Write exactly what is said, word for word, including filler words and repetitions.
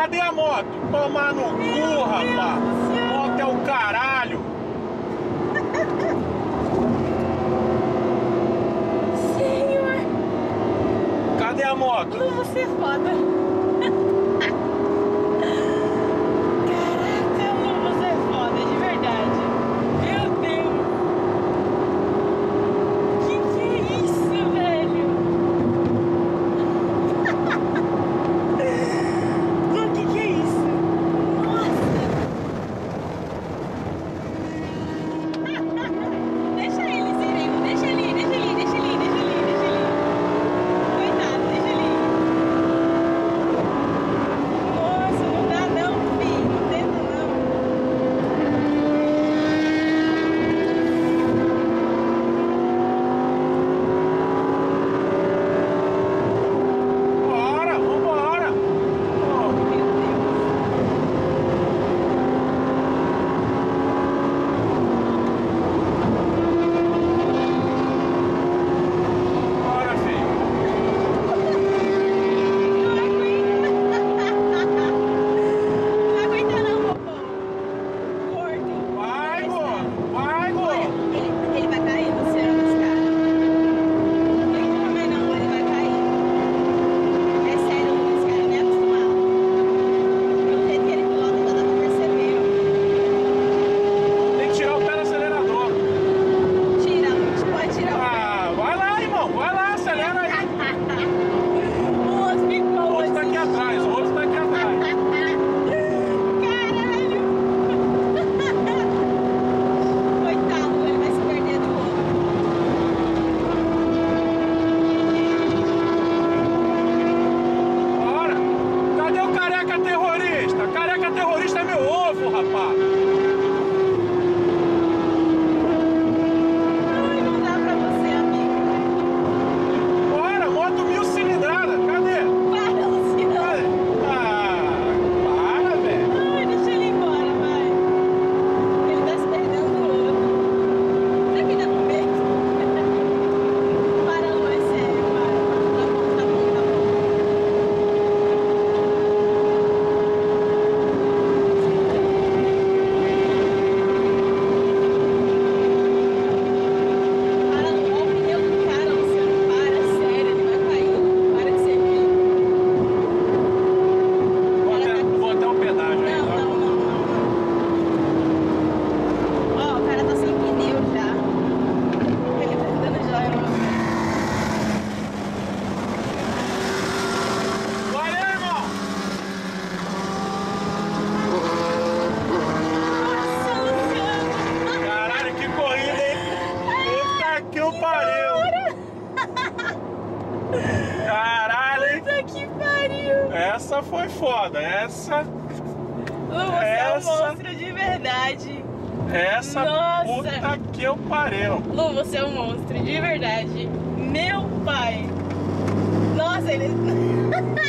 cadê a moto? Tomar no cu, rapaz. Moto é o caralho. Senhor. Cadê a moto? Lu, você é foda. Caraca, Lu, você é foda, de verdade. Meu Deus. Que que é isso, velho? Lu, que que é isso? Nossa. Deixa eles irem, deixa ali, deixa ali, deixa ali, deixa ali, deixa ali. Coitado, deixa ali. Nossa, não dá não, filho, não tenta não. Bora, vambora. Ó, Meu Deus. bora, filho. Não aguenta não, bobão. Gordo. Vai, gordo. Vai, Olha, gordo. ele, ele vai cair, Luciano, esse cara. Não tem como também não, ele vai cair. É sério, esse cara não é acostumado. Pelo jeito que ele pilota, já dá pra perceber, ó. Tem que tirar o pé do acelerador. Tira, Luz, pode tirar o pé. Ah, vai lá, irmão. Vai lá, acelera aí. O outro O ficou outro tá aqui assim. atrás, o outro tá aqui atrás. Caralho! Coitado, ele vai se perder do outro. Bora. Cadê o careca terrorista? Careca terrorista é meu ovo, rapaz. Ai, não dá pra você, amigo. Bora, moto mil cilindrada. Cadê? Para, Luciano. Cadê? Ah, para, velho. Ai, deixa ele ir embora, vai. Ele tá se perdendo do outro. Será que dá pra ver? Para, Lu, é sério, para. Tá bom, tá bom, tá bom. Para, Lu, olha o pneu do cara, Luciano. Para, sério, ele vai cair. Para de ser ruim. Vou até, vou até o pedágio aí, Não, tá? não, não, não, não. Ó, o cara tá sem pneu já. Ele tá dando joia no meu pé. Valeu, irmão. Nossa, Luciano! Caralho, que corrida, hein? Puta que o pariu. Caralho, hein? Puta que pariu! Essa foi foda. Essa, Lu, você é um Essa- monstro de verdade. essa Nossa. puta que eu pariu. Lu, você é um monstro de verdade. Meu pai. Nossa, ele...